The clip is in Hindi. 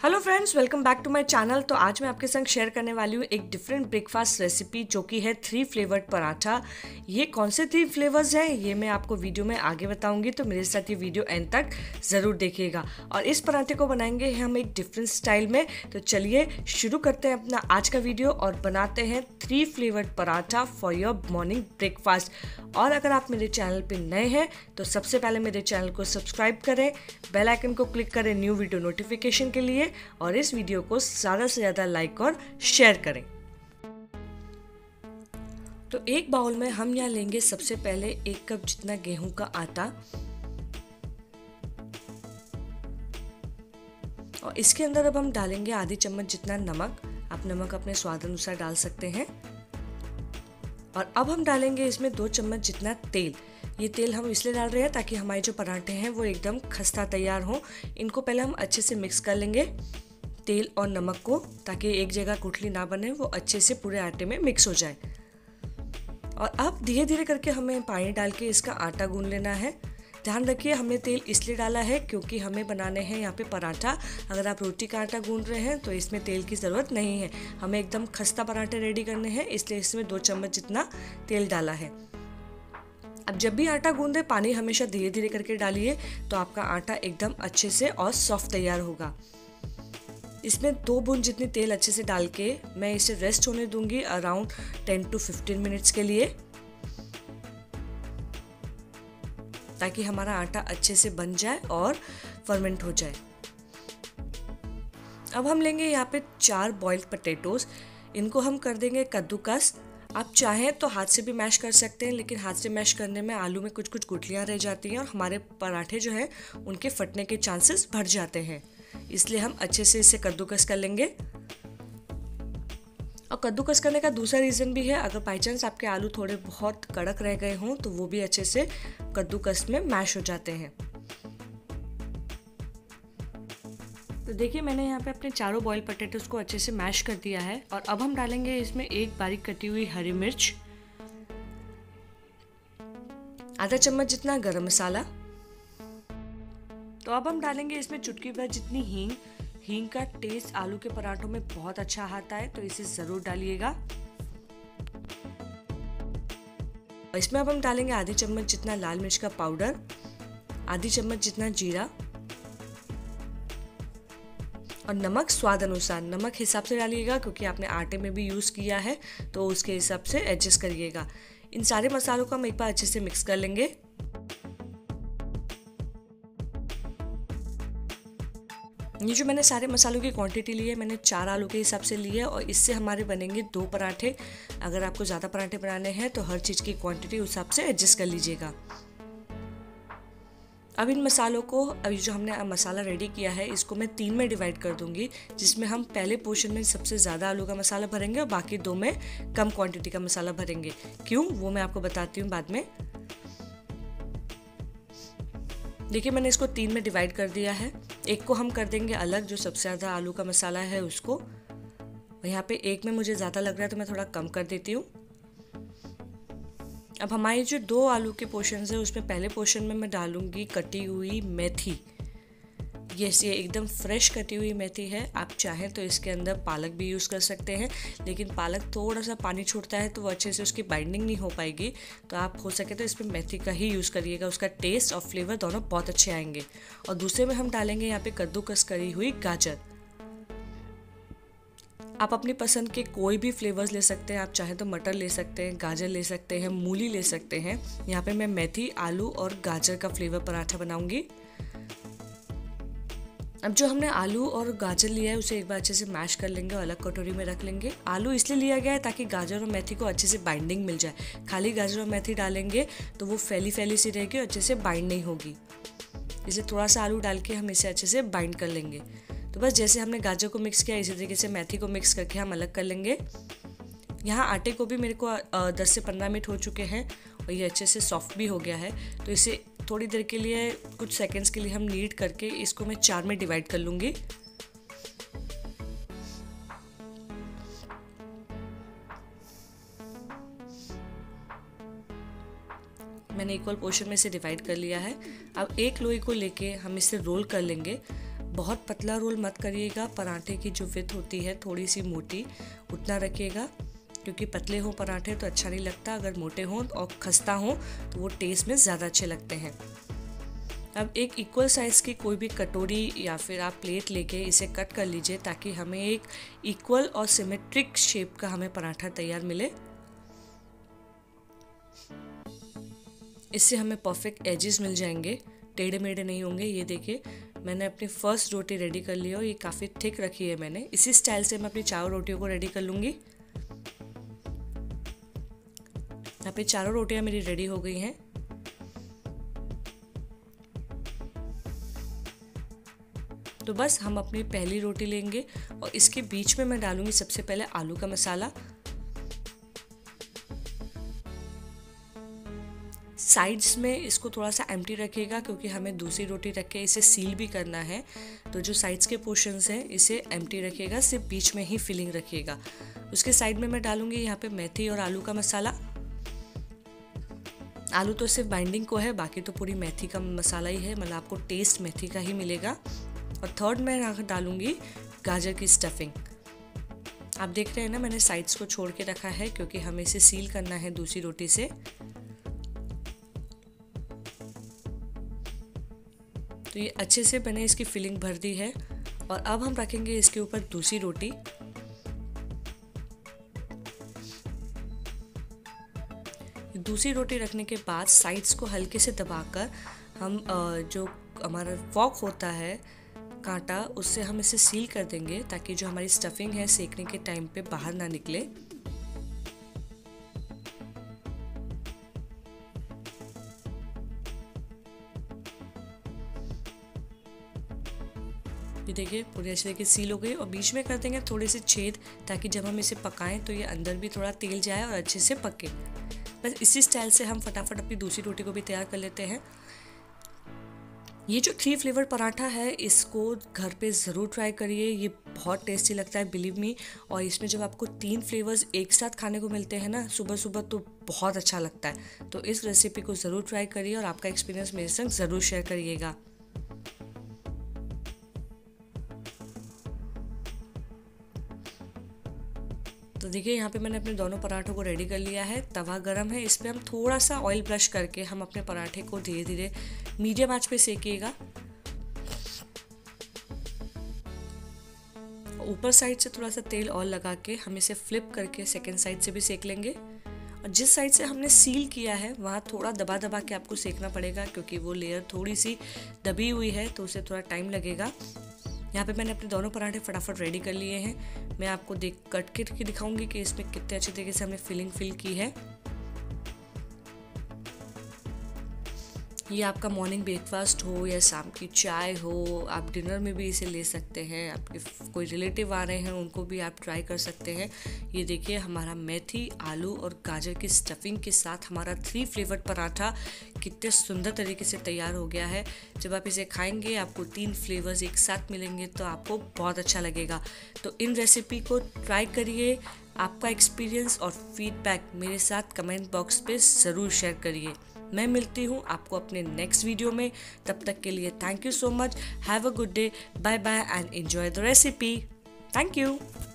Hello friends, welcome back to my channel. तो आज मैं आपके संग शेयर करने वाली हूँ एक डिफरेंट ब्रेकफास्ट रेसिपी जो कि है 3 फ्लेवर्ड पराठा। ये कौन से 3 फ्लेवर्स हैं ये मैं आपको वीडियो में आगे बताऊंगी, तो मेरे साथ ये वीडियो एंड तक ज़रूर देखिएगा। और इस पराठे को बनाएंगे हम एक डिफरेंट स्टाइल में। तो चलिए शुरू करते हैं अपना आज का वीडियो और बनाते हैं 3 flavoured paratha for your morning breakfast. और अगर आप मेरे चैनल पे नए हैं तो सबसे पहले मेरे चैनल को सब्सक्राइब करें, बेल आइकन को क्लिक करें न्यू वीडियो नोटिफिकेशन के लिए, और इस वीडियो को ज़्यादा से ज़्यादा लाइक और शेयर करें। तो एक बाउल में हम यहाँ लेंगे सबसे पहले 1 कप जितना गेहूं का आटा, और इसके अंदर अब हम डालेंगे आधी चम्मच जितना नमक। आप नमक अपने स्वाद अनुसार डाल सकते हैं। और अब हम डालेंगे इसमें 2 चम्मच जितना तेल। ये तेल हम इसलिए डाल रहे हैं ताकि हमारे जो पराठे हैं वो एकदम खस्ता तैयार हो। इनको पहले हम अच्छे से मिक्स कर लेंगे, तेल और नमक को, ताकि एक जगह गुठली ना बने, वो अच्छे से पूरे आटे में मिक्स हो जाए। और अब धीरे धीरे करके हमें पानी डाल के इसका आटा गूंद लेना है। ध्यान रखिए, हमने तेल इसलिए डाला है क्योंकि हमें बनाने हैं यहाँ पे पराठा। अगर आप रोटी का आटा गूंद रहे हैं तो इसमें तेल की ज़रूरत नहीं है। हमें एकदम खस्ता पराठे रेडी करने हैं, इसलिए इसमें 2 चम्मच जितना तेल डाला है। अब जब भी आटा गूंदे पानी हमेशा धीरे धीरे करके डालिए, तो आपका आटा एकदम अच्छे से और सॉफ्ट तैयार होगा। इसमें 2 बूंद जितनी तेल अच्छे से डाल के मैं इसे रेस्ट होने दूंगी अराउंड 10 to 15 मिनट्स के लिए, ताकि हमारा आटा अच्छे से बन जाए और फर्मेंट हो जाए। अब हम लेंगे यहाँ पे 4 बॉइल्ड पोटैटोज। इनको हम कर देंगे कद्दूकस। आप चाहें तो हाथ से भी मैश कर सकते हैं, लेकिन हाथ से मैश करने में आलू में कुछ कुछ गुठलियाँ रह जाती हैं और हमारे पराठे जो हैं उनके फटने के चांसेस बढ़ जाते हैं। इसलिए हम अच्छे से इसे कद्दूकस कर लेंगे। और कद्दूकस करने का दूसरा रीज़न भी है, अगर बाई चांस आपके आलू थोड़े बहुत कड़क रह गए हों तो वो भी अच्छे से कद्दूकस में मैश हो जाते हैं। तो देखिए, मैंने यहाँ पे अपने चारों बॉयल पोटैटोज को अच्छे से मैश कर दिया है। और अब हम डालेंगे इसमें 1 बारीक कटी हुई हरी मिर्च, आधा चम्मच जितना गरम मसाला। तो अब हम डालेंगे इसमें चुटकी भर जितनी हींग। हींग का टेस्ट आलू के पराठों में बहुत अच्छा आता है, तो इसे ज़रूर डालिएगा। इसमें अब हम डालेंगे आधी चम्मच जितना लाल मिर्च का पाउडर, आधी चम्मच जितना जीरा, और नमक स्वाद अनुसार। नमक हिसाब से डालिएगा क्योंकि आपने आटे में भी यूज़ किया है, तो उसके हिसाब से एडजस्ट करिएगा। इन सारे मसालों को हम एक बार अच्छे से मिक्स कर लेंगे। ये जो मैंने सारे मसालों की क्वांटिटी ली है, मैंने 4 आलू के हिसाब से ली है, और इससे हमारे बनेंगे 2 पराठे। अगर आपको ज़्यादा पराठे बनाने हैं तो हर चीज़ की क्वांटिटी उस हिसाब से एडजस्ट कर लीजिएगा। अब इन मसालों को, अभी जो हमने मसाला रेडी किया है, इसको मैं 3 में डिवाइड कर दूंगी, जिसमें हम पहले पोर्शन में सबसे ज़्यादा आलू का मसाला भरेंगे और बाकी 2 में कम क्वांटिटी का मसाला भरेंगे। क्यों, वो मैं आपको बताती हूँ बाद में। देखिए, मैंने इसको 3 में डिवाइड कर दिया है। एक को हम कर देंगे अलग, जो सबसे ज़्यादा आलू का मसाला है उसको। यहाँ पे एक में मुझे ज़्यादा लग रहा है तो मैं थोड़ा कम कर देती हूँ। अब हमारी जो 2 आलू के पोर्शंस है, उसमें पहले पोर्शन में मैं डालूंगी कटी हुई मेथी। ये एकदम फ्रेश कटी हुई मेथी है। आप चाहें तो इसके अंदर पालक भी यूज़ कर सकते हैं, लेकिन पालक थोड़ा सा पानी छोड़ता है तो वो अच्छे से उसकी बाइंडिंग नहीं हो पाएगी। तो आप हो सके तो इसमें मेथी का ही यूज़ करिएगा, उसका टेस्ट और फ्लेवर दोनों बहुत अच्छे आएंगे। और दूसरे में हम डालेंगे यहाँ पे कद्दूकस करी हुई गाजर। आप अपनी पसंद के कोई भी फ्लेवर्स ले सकते हैं। आप चाहें तो मटर ले सकते हैं, गाजर ले सकते हैं, मूली ले सकते हैं। यहाँ पे मैं मेथी, आलू और गाजर का फ्लेवर पराठा बनाऊंगी। अब जो हमने आलू और गाजर लिया है उसे एक बार अच्छे से मैश कर लेंगे और अलग कटोरी में रख लेंगे। आलू इसलिए लिया गया है ताकि गाजर और मेथी को अच्छे से बाइंडिंग मिल जाए। खाली गाजर और मेथी डालेंगे तो वो फैली फैली सी रहेगी और अच्छे से बाइंड नहीं होगी। इसलिए थोड़ा सा आलू डाल के हम इसे अच्छे से बाइंड कर लेंगे। तो बस जैसे हमने गाजर को मिक्स किया, इसी तरीके से मेथी को मिक्स करके हम अलग कर लेंगे। यहाँ आटे को भी मेरे को 10 से 15 मिनट हो चुके हैं और ये अच्छे से सॉफ्ट भी हो गया है। तो इसे थोड़ी देर के लिए, कुछ सेकंड्स के लिए हम नीड करके इसको मैं 4 में डिवाइड कर लूँगी। मैंने इक्वल पोर्शन में से डिवाइड कर लिया है। अब एक लोई को लेके हम इसे रोल कर लेंगे। बहुत पतला रोल मत करिएगा, पराठे की जो विड्थ होती है थोड़ी सी मोटी उतना रखिएगा, क्योंकि पतले हो पराठे तो अच्छा नहीं लगता, अगर मोटे हों और खस्ता हो तो वो टेस्ट में ज़्यादा अच्छे लगते हैं। अब एक इक्वल साइज़ की कोई भी कटोरी या फिर आप प्लेट लेके इसे कट कर लीजिए, ताकि हमें एक इक्वल और सिमेट्रिक शेप का हमें पराठा तैयार मिले। इससे हमें परफेक्ट एजेस मिल जाएंगे, टेढ़े मेढ़े नहीं होंगे। ये देखिए मैंने अपनी फर्स्ट रोटी रेडी कर ली और ये काफ़ी थिक रखी है मैंने। इसी स्टाइल से मैं अपनी चारों रोटियों को रेडी कर लूँगी। यहाँ पे चारों रोटियाँ मेरी रेडी हो गई हैं। तो बस हम अपनी पहली रोटी लेंगे और इसके बीच में मैं डालूंगी सबसे पहले आलू का मसाला। साइड्स में इसको थोड़ा सा एम्प्टी रखिएगा, क्योंकि हमें दूसरी रोटी रख के इसे सील भी करना है। तो जो साइड्स के पोर्शंस हैं इसे एम्प्टी रखिएगा, सिर्फ बीच में ही फिलिंग रखिएगा। उसके साइड में मैं डालूंगी यहाँ पे मेथी और आलू का मसाला। आलू तो सिर्फ बाइंडिंग को है, बाकी तो पूरी मेथी का मसाला ही है, मतलब आपको टेस्ट मेथी का ही मिलेगा। और थर्ड मैं यहाँ डालूंगी गाजर की स्टफिंग। आप देख रहे हैं ना, मैंने साइड्स को छोड़ के रखा है क्योंकि हमें इसे सील करना है दूसरी रोटी से। तो ये अच्छे से मैंने इसकी फिलिंग भर दी है और अब हम रखेंगे इसके ऊपर दूसरी रोटी। दूसरी रोटी रखने के बाद साइड्स को हल्के से दबाकर हम जो हमारा फॉक होता है कांटा, उससे हम इसे सील कर देंगे, ताकि जो हमारी स्टफिंग है सेकने के टाइम पे बाहर ना निकले। ये देखिए पूरी अच्छी तरीके सील हो गई और बीच में कर देंगे थोड़े से छेद, ताकि जब हम इसे पकाएं तो ये अंदर भी थोड़ा तेल जाए और अच्छे से पके। बस इसी स्टाइल से हम फटाफट अपनी दूसरी रोटी को भी तैयार कर लेते हैं। ये जो 3 फ्लेवर पराठा है इसको घर पे ज़रूर ट्राई करिए, ये बहुत टेस्टी लगता है, बिलीव मी। और इसमें जब आपको 3 फ्लेवर्स एक साथ खाने को मिलते हैं ना सुबह सुबह, तो बहुत अच्छा लगता है। तो इस रेसिपी को ज़रूर ट्राई करिए और आपका एक्सपीरियंस मेरे संग ज़रूर शेयर करिएगा। तो देखिए यहाँ पे मैंने अपने दोनों पराठों को रेडी कर लिया है। तवा गरम है, इस पर हम थोड़ा सा ऑयल ब्रश करके हम अपने पराठे को धीरे धीरे मीडियम आंच पे सेकिएगा। ऊपर साइड से थोड़ा सा तेल और लगा के हम इसे फ्लिप करके सेकेंड साइड से भी सेक लेंगे। और जिस साइड से हमने सील किया है वहाँ थोड़ा दबा दबा के आपको सेकना पड़ेगा, क्योंकि वो लेयर थोड़ी सी दबी हुई है तो उसे थोड़ा टाइम लगेगा। यहाँ पे मैंने अपने दोनों पराठे फटाफट रेडी कर लिए हैं। मैं आपको कट के दिखाऊंगी कि इसमें कितने अच्छे तरीके से हमने फिलिंग फिल की है। ये आपका मॉर्निंग ब्रेकफास्ट हो या शाम की चाय हो, आप डिनर में भी इसे ले सकते हैं। आपके कोई रिलेटिव आ रहे हैं उनको भी आप ट्राई कर सकते हैं। ये देखिए हमारा मेथी, आलू और गाजर की स्टफिंग के साथ हमारा 3 फ्लेवर्ड पराठा कितने सुंदर तरीके से तैयार हो गया है। जब आप इसे खाएंगे आपको 3 फ्लेवर्स एक साथ मिलेंगे तो आपको बहुत अच्छा लगेगा। तो इन रेसिपी को ट्राई करिए, आपका एक्सपीरियंस और फीडबैक मेरे साथ कमेंट बॉक्स पे ज़रूर शेयर करिए। मैं मिलती हूँ आपको अपने नेक्स्ट वीडियो में। तब तक के लिए thank you so much. Have a good day, bye bye and enjoy the recipe. Thank you.